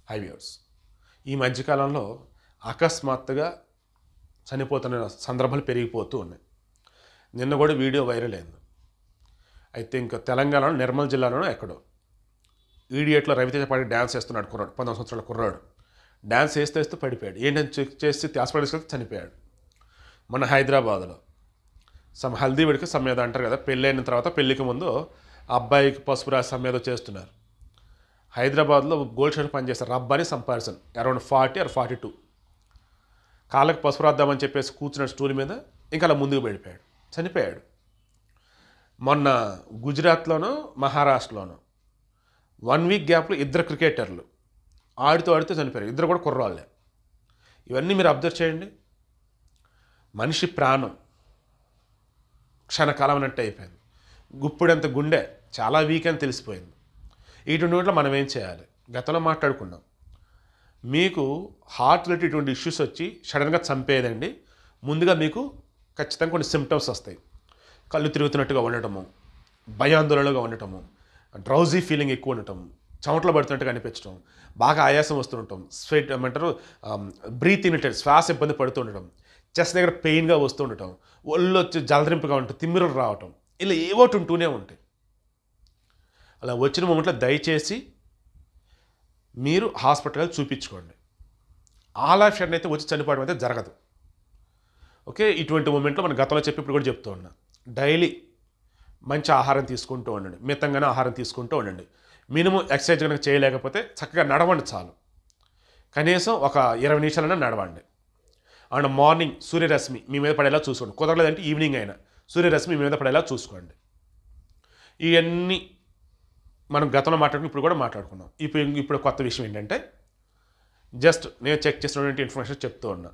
High viewers, ఈ మధ్యకాలంలో అకస్మాత్తుగా చనిపోతున్న సందర్భాలు పెరిగిపోతూ ఉన్నాయి. నిన్న కూడా వీడియో వైరల్ అయింది. అయితే ఇంకా తెలంగాణలో నిర్మల్ జిల్లాలోనో ఎక్కడో ఈడియట్లో రవితేజ పాడి డ్యాన్స్ వేస్తున్నాడు కుర్రాడు, 19 సంవత్సరాల కుర్రాడు. డ్యాన్స్ వేస్తూ పడిపోయాడు. ఏంటని చెక్ చేసి హాస్పిటల్ తీసుకెళ్తే చనిపోయాడు. మన హైదరాబాద్లో హల్దీ వేడుక సమ్మేద అంటారు కదా, పెళ్ళి అయిన తర్వాత పెళ్ళికి ముందు అబ్బాయికి పసుపు రాసి సమ్మేద చేస్తున్నారు. హైదరాబాద్లో గోల్డ్ షాప్ పనిచేస్తారు. రబ్బాని సంపాదించాను అరౌండ్ 40 or 42. కాళ్ళకి పసుపు రాద్దామని చెప్పేసి కూర్చున్న స్టూల్ మీద ఇంకా అలా ముందుకు వెళ్ళిపోయాడు, చనిపోయాడు. మొన్న గుజరాత్లోనూ మహారాష్ట్రలోనూ 1 week గ్యాప్లో 2 క్రికెటర్లు ఆడుతూ చనిపోయారు. 2 కూడా కుర్రాళ్ళే. ఇవన్నీ మీరు అబ్జర్వ్ చేయండి. మనిషి ప్రాణం క్షణకాలం అన్నట్టు అయిపోయింది. గుప్పుడంత గుండె చాలా వీక్ అని తెలిసిపోయింది. ఇటువంటి మనం ఏం చేయాలి? గతంలో మాట్లాడుకున్నాం. మీకు హార్ట్ రిలేటెడ్ ఇటువంటి ఇష్యూస్ వచ్చి సడన్గా చంపేదండి. ముందుగా మీకు ఖచ్చితంగా కొన్ని సిమ్టమ్స్ వస్తాయి. కళ్ళు తిరుగుతున్నట్టుగా ఉండటము, భయాందోళనగా ఉండటము, డ్రౌజీ ఫీలింగ్ ఎక్కువ ఉండటం, చెమటలు పడుతున్నట్టుగా అనిపించడం, బాగా ఆయాసం వస్తుండటం, స్వెట్ ఏమంటారు బ్రీత్ ఇన్టెడ్ శ్వాస ఇబ్బంది పడుతూ ఉండటం, చెస్ట్ దగ్గర పెయిన్గా వస్తూ ఉండటం, ఒళ్ళు వచ్చి జలదరింపుగా ఉంటుంది, తిమ్మిరులు రావటం, ఇలా ఏవోటి ఉంటూనే ఉంటాయి. అలా వచ్చిన మూమెంట్లో దయచేసి మీరు హాస్పిటల్ చూపించుకోండి. ఆల్ ఆఫ్ షడన్ అయితే వచ్చి చనిపోవడం అయితే జరగదు. ఓకే, ఇటువంటి మూమెంట్లో మన గతంలో చెప్పి ఇప్పుడు కూడా చెప్తూ ఉన్నా. డైలీ మంచి ఆహారం తీసుకుంటూ ఉండండి, మితంగానే ఆహారం తీసుకుంటూ ఉండండి. మినిమం ఎక్సర్సైజ్ కనుక చేయలేకపోతే చక్కగా నడవండి చాలు. కనీసం ఒక 20 నిమిషాలైనా నడవండి. అండ్ మార్నింగ్ సూర్యరశ్మి మీ మీద పడేలా చూసుకోండి. కుదరలేదంటే ఈవినింగ్ అయినా సూర్యరశ్మి మీ మీద పడేలా చూసుకోండి. ఇవన్నీ మనం గతంలో మాట్లాడుకుని ఇప్పుడు కూడా మాట్లాడుకున్నాం. ఇప్పుడు కొత్త విషయం ఏంటంటే, జస్ట్ నేను చెక్ చేసినటువంటి ఇన్ఫర్మేషన్ చెప్తూ ఉన్నా.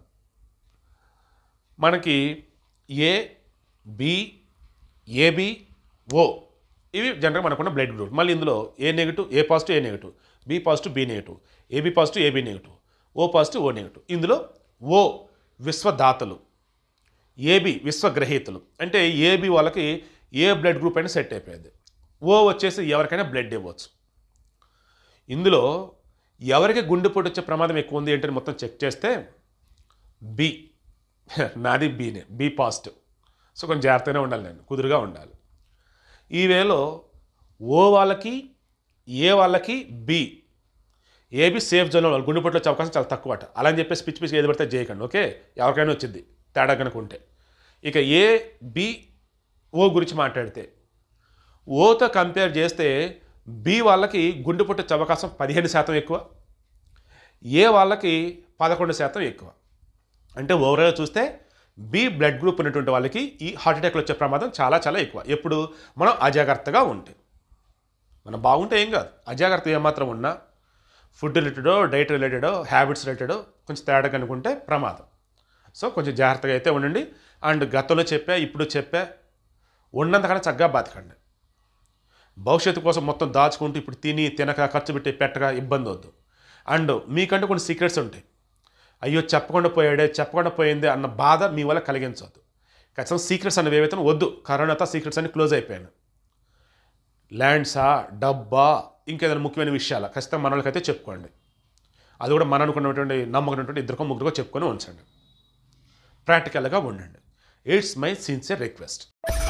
మనకి ఏ, బి, ఏబి, ఓ ఇవి జనరల్గా మనకున్న బ్లడ్ గ్రూప్. మళ్ళీ ఇందులో A negative, A positive, A negative, B positive, B negative, AB positive, AB negative, O positive, O negative. ఇందులో ఓ విశ్వదాతలు, ఏబి విశ్వగ్రహీతలు. అంటే ఏబి వాళ్ళకి ఏ బ్లడ్ గ్రూప్ అయినా సెట్ అయిపోయింది. ఓ వచ్చేసి ఎవరికైనా బ్లడ్ ఇవ్వచ్చు. ఇందులో ఎవరికి గుండెపోటు వచ్చే ప్రమాదం ఎక్కువ ఉంది ఏంటని మొత్తం చెక్ చేస్తే బి, నాది బీనే, బి పాజిటివ్. సో కొంచెం జాగ్రత్తగానే ఉండాలి, నేను కుదురుగా ఉండాలి. ఈ వేలో ఓ వాళ్ళకి, ఏ వాళ్ళకి బి, ఏబి సేఫ్ జోన్లో వాళ్ళు గుండెపోటు వచ్చే అవకాశం చాలా తక్కువ అట. అలా అని చెప్పేసి పిచ్చి ఏది పడితే చేయకండి. ఓకే, ఎవరికైనా వచ్చింది తేడా కనుకుంటే. ఇక ఏ, బి, ఓ గురించి మాట్లాడితే ఓతో కంపేర్ చేస్తే బి వాళ్ళకి గుండెపోటు వచ్చే అవకాశం 15% ఎక్కువ, ఏ వాళ్ళకి 11% ఎక్కువ. అంటే ఓవరాల్గా చూస్తే బి బ్లడ్ గ్రూప్ ఉన్నటువంటి వాళ్ళకి ఈ హార్ట్ అటాక్లు వచ్చే ప్రమాదం చాలా చాలా ఎక్కువ. ఎప్పుడు మనం అజాగ్రత్తగా ఉంటే. మనం బాగుంటే ఏం కాదు, అజాగ్రత్త ఏమాత్రం ఉన్నా ఫుడ్ రిలేటెడో, డైట్ రిలేటెడో, హ్యాబిట్స్ రిలేటెడో కొంచెం తేడా కనుకుంటే ప్రమాదం. సో కొంచెం జాగ్రత్తగా అయితే ఉండండి. అండ్ గతంలో చెప్పా, ఇప్పుడు చెప్పా, ఉన్నంతకన్నా చక్కగా బతకండి. భవిష్యత్తు కోసం మొత్తం దాచుకుంటూ ఇప్పుడు తినక ఖర్చు పెట్టి పెట్టగా ఇబ్బంది వద్దు. అండ్ మీకంటూ కొన్ని సీక్రెట్స్ ఉంటాయి. అయ్యో చెప్పకుండా పోయిందే అన్న బాధ మీ వల్ల కలిగించవద్దు. ఖచ్చితంగా సీక్రెట్స్ అనేవి ఏవైతే వద్దు. కరోనాతో సీక్రెట్స్ అన్ని క్లోజ్ అయిపోయాను. ల్యాండ్సా, డబ్బా, ఇంకేదైనా ముఖ్యమైన విషయాలు ఖచ్చితంగా మన వాళ్ళకైతే చెప్పుకోండి. అది కూడా మన అనుకున్నటువంటి నమ్మకం 2 ముగ్గురుగా చెప్పుకొని ఉంచండి. ప్రాక్టికల్గా ఉండండి. It's my sincere request.